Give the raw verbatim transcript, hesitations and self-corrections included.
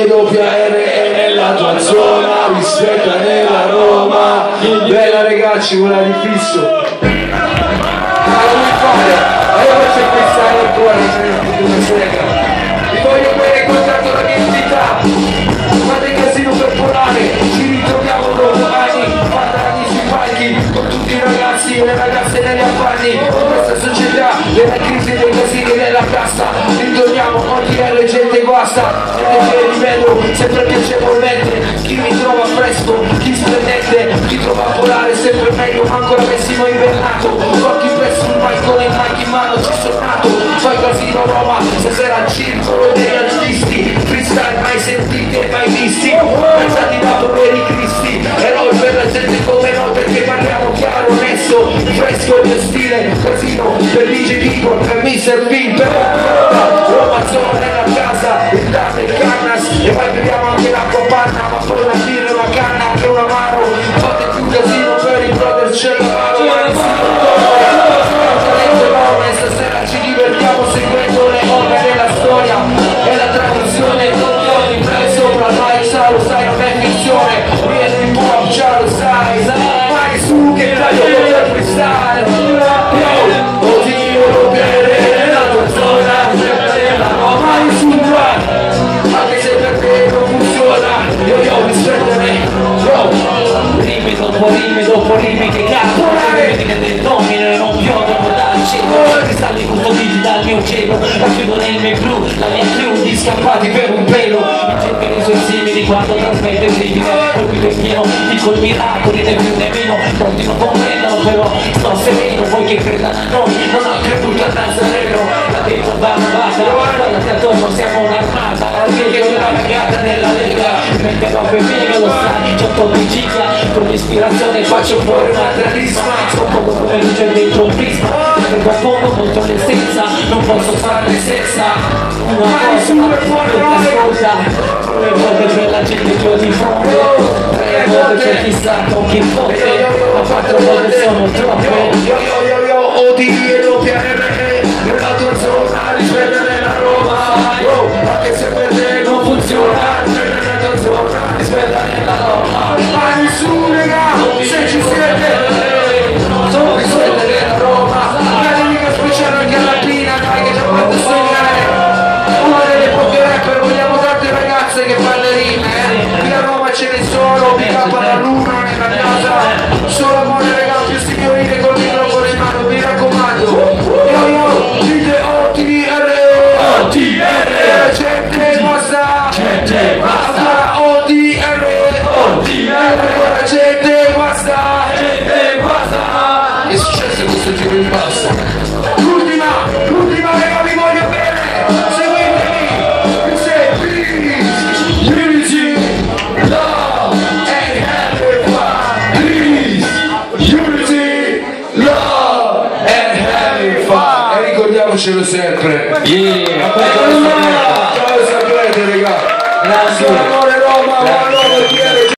doppia R è nella tua zona, rispetta nella Roma. Bella ragazzi, quella di fisso. Ma non mi fare, ma io faccio pensare ancora, una sega. Vi voglio bene, contatto la mia entità. Fate casino per volare, ci ritroviamo dopo anni, fatta sui palchi, con tutti i ragazzi e le ragazze negli affanni. In questa società, della crisi dei casini della cassa, ritorniamo oggi alla gente guasta. Gente che rivedo sempre piacevolmente, chi mi trova fresco, chi splendente, chi trova a volare sempre meglio, ancora avessimo invernato. Occhi presso un balcone, in mic in mano, ci sono nato. Fai casino Roma, stasera al circolo degli artisti, freestyle mai sentiti, mai visti, pensati da poveri cristi, eroi per la gente come noi, perché parliamo chiaro, onesto, fresco il mio stile, casino per D J Dico, per mister Pimp, Roma zona nella casa, il dame il cannas, e poi beviamo anche l'acqua panna, ma poi una birra, una canna, anche un amaro, fate più casino per i brother, c'è la mano, stasera ci divertiamo seguendo le ore della storia e la tradizione, ogni prezzo sopra il mic, lo sai, non è finzione, vieni in pop, già lo sai, vai su che taglio con il freestyle, oddio lo bere nella tua zona, vai su rap, anche se per te non funziona, io io rispetto me, bro, rime dopo rime dopo rime che cazzo, rime che te dominano, non piovono dal cielo, cristalli custoditi dal mio cielo, la chiudo nel mio blu, la mia crew di scappati per un pelo, mi cercano i suoi simili quando trasmette il crimine, colpito in pieno, dico il miracoli né più né meno, molti non comprendono però, sto sereno, voi che credano a noi, non ho creduto a Nazareno, la detto va malata, guardate attorno siamo un'armata, che una ragazza nella lega, mentre robe mega lo sai, c'ho di giga, con l'ispirazione faccio fuori una carisma, sono poco come luce dentro un prisma, perché a fondo molto l'essenza, non posso farne senza una cosa, non ascolta, tre volte per la gente che ho di fronte, tre volte per chissà con chi fotte, ma quattro volte sono troppe. Io io io io O D e doppia R nella tua zona, rispetta nella Roma, anche se per te non funziona, nella tua zona, rispetta nella Roma. Vai su raga, se ci siete, sono rispetta nella Roma, una mica speciale anche alla Pina, dai che ci ha fatto sognare, una delle poche rapper, vogliamo tante ragazze che fanno le rime, eh? Qui a Roma ce ne sono, pick up alla luna nella casa, solo amore raga, più signorine col microfono in mano, mi raccomando, io io, dite O T R, O T R, gente basta, gente basta, O T R, O T R, gente basta, gente basta, che è successo questo giro in basso? L'ultima, l'ultima raga vi voglio bene, seguitemi, you say peace, unity, love, and having fun, peace, unity, love, and having fun, e ricordiamocelo sempre, yeah, ciao saprete raga, grazie, amore Roma, amore